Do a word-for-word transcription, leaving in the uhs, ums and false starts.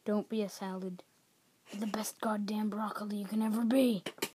Don't be a salad. You're the best goddamn broccoli you can ever be.